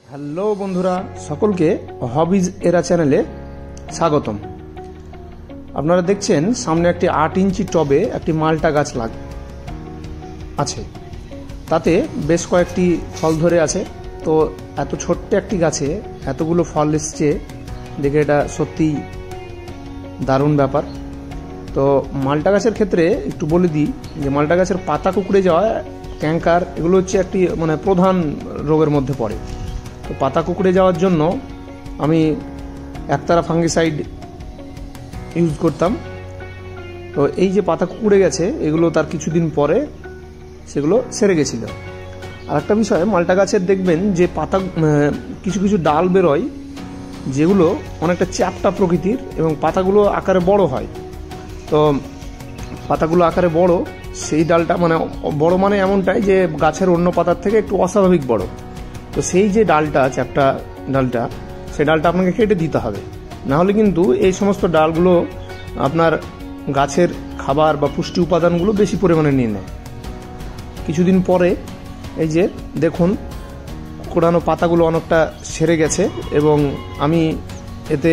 Hello বন্ধুরা, সকলকে hobbies এরা চ্যানেলে স্বাগতম। আপনারা দেখছেন সামনে একটি 8 ইঞ্চি টবে একটি মালটা গাছ আছে, তাতে বেশ কয়েকটি ফল ধরে আছে। তো এত ছোট্ট একটি গাছে এতগুলো ফল এসছে দেখে এটা সত্যি দারুণ ব্যাপার। তো মালটা গাছের ক্ষেত্রে একটু বলে দিই যে মালটা গাছের পাতা কুঁকড়ে যাওয়া, ক্যাঙ্কার, এগুলো হচ্ছে একটি প্রধান রোগের মধ্যে পড়ে। তো পাতা কুঁকড়ে যাওয়ার জন্য আমি একতারা ফাঙ্গিসাইড ইউজ করতাম। তো এই যে পাতা কুঁকড়ে গেছে এগুলো তার কিছুদিন পরে সেগুলো সেরে গেছিল। আর একটা বিষয়, মালটা গাছের দেখবেন যে পাতা কিছু কিছু ডাল বেরোয় যেগুলো অনেকটা চ্যাপ্টা প্রকৃতির এবং পাতাগুলো আকারে বড় হয়। তো পাতাগুলো আকারে বড়, সেই ডালটা বড় এমনটাই যে গাছের অন্য পাতার থেকে একটু অস্বাভাবিক বড়। তো সেই যে ডালটা, চ্যাপ্টা ডালটা, সেই ডালটা আপনাকে কেটে দিতে হবে, না হলে কিন্তু এই সমস্ত ডালগুলো আপনার গাছের খাবার বা পুষ্টি উপাদানগুলো বেশি পরিমাণে নিয়ে নেয়। কিছুদিন পরে এই যে দেখুন কোড়ানো পাতাগুলো অনেকটা সেরে গেছে এবং আমি এতে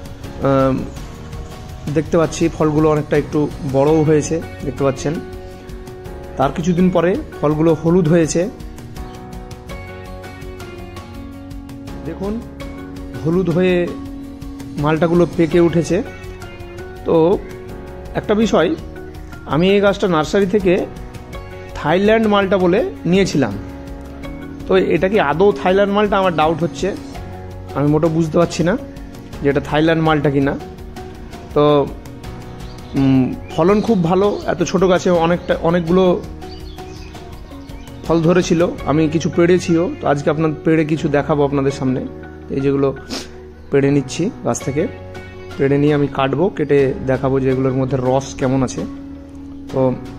দেখতে পাচ্ছি ফলগুলো অনেকটা একটু বড়ও হয়েছে, দেখতে পাচ্ছেন। তার কিছুদিন পরে ফলগুলো হলুদ হয়েছে, দেখুন হলুদ হয়ে মালটাগুলো পেকে উঠেছে। তো একটা বিষয়, আমি এই গাছটা নার্সারি থেকে থাইল্যান্ড মালটা বলে নিয়েছিলাম। তো এটা কি আদৌ থাইল্যান্ড মালটা, আমার ডাউট হচ্ছে, আমি মোটেও বুঝতে পারছি না যে এটা থাইল্যান্ড মালটা কিনা। তো ফলন খুব ভালো, এত ছোট গাছে অনেকগুলো ফল ধরেছিল, আমি কিছু পেড়েছিও। তো আজকে পেড়ে কিছু দেখাবো আপনাদের সামনে। এই যেগুলো পেড়ে নিচ্ছি গাছ থেকে, পেড়ে নিয়ে আমি কাটবো, কেটে দেখাবো যে এগুলোর মধ্যে রস কেমন আছে। তো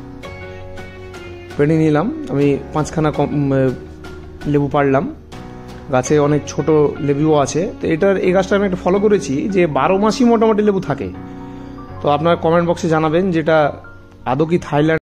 পেড়ে নিলাম আমি 5খানা লেবু পাড়লাম, গাছে অনেক ছোট লেবুও আছে। তো এই গাছটা আমি একটা ফলো করেছি যে 12 মাসই মোটামুটি লেবু থাকে। তো আপনারা কমেন্ট বক্সে জানাবেন যেটা আদৌ কি থাইল্যান্ড